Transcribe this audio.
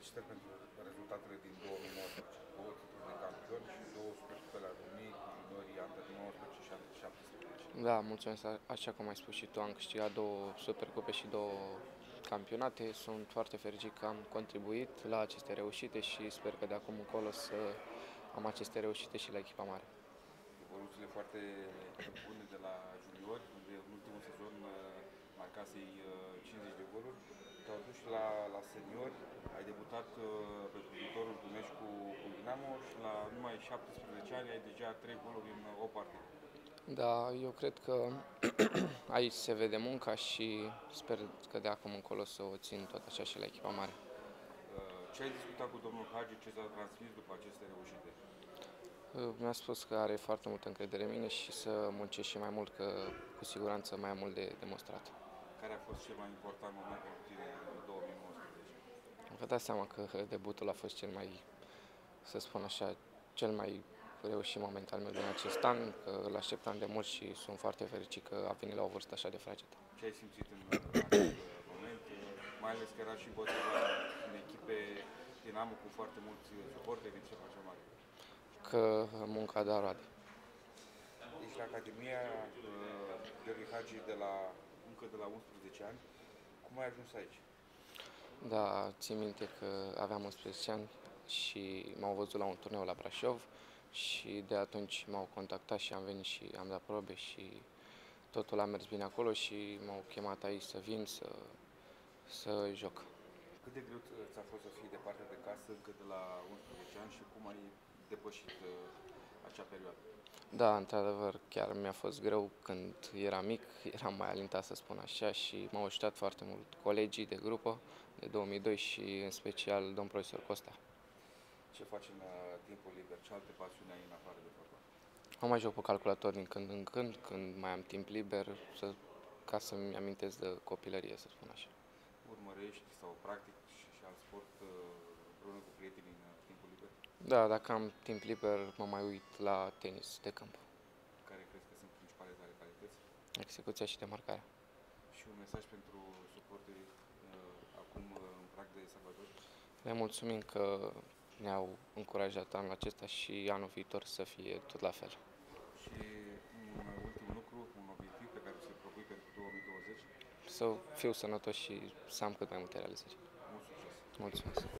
Felicitări pentru rezultatele din 2019, două titluri de campion și două supercupe la României cu juniorii Under 19 și Under 17. Da, mulțumesc. Așa cum ai spus și tu, am câștigat două supercupe și două campionate. Sunt foarte fericit că am contribuit la aceste reușite și sper că de acum încolo să am aceste reușite și la echipa mare. Evoluțiile foarte bune de la juniori, unde în ultimul sezon marcasei 50 de goluri, te-au dus la seniori, ai debutat pentru viitorul tu meci cu Dinamo și la numai 17 ani ai deja 3 goluri în o partidă. Da, eu cred că aici se vede munca și sper că de acum încolo să o țin tot așa și la echipa mare. Ce ai discutat cu domnul Hagi, ce ți-a transmis după aceste reușite? Mi-a spus că are foarte multă încredere în mine și să muncesc și mai mult, că cu siguranță mai am mult de demonstrat. Care a fost cel mai important moment pentru tine în 2019? Vă dați seama că debutul a fost cel mai, să spun așa, cel mai reușit moment al meu din acest an, că îl așteptam de mult și sunt foarte fericit că a venit la o vârstă așa de fragedă. Ce ai simțit în acest moment? Mai ales că era și Boteva în echipe Dinamo cu foarte mulți suporteri, ce face mare. Că munca da roade. Ești la Academia Gheorghe Hagi încă de la 11 ani. Cum ai ajuns aici? Da, țin minte că aveam 11 ani și m-au văzut la un turneu la Brașov și de atunci m-au contactat și am venit și am dat probe și totul a mers bine acolo și m-au chemat aici să vin să joc. Cât de greu ți-a fost să fii departe de casă încă de la 11 ani și cum ai depășit acea perioadă? Da, într-adevăr, chiar mi-a fost greu când eram mic, eram mai alintat să spun așa și m-au ajutat foarte mult colegii de grupă de 2002 și în special domn profesor Costa. Ce faci în timpul liber? Ce alte pasiuni ai în afară de fotbal? Am mai joc pe calculator din când în când mai am timp liber, ca să-mi amintesc de copilărie, să spun așa. Urmărești sau practici și alt sport împreună cu prietenii în timpul liber? Da, dacă am timp liber, mă mai uit la tenis de câmp, Care crezi că sunt principalele tale calități? execuția și demarcarea. Și un mesaj pentru suporterii acum în prag de Salvador? Le mulțumim că ne-au încurajat anul acesta și anul viitor să fie tot la fel. Și un ultim lucru, un obiectiv pe care ți-l propui pentru 2020? Să fiu sănătos și să am cât mai multe realizări. Mult succes! Mulțumesc!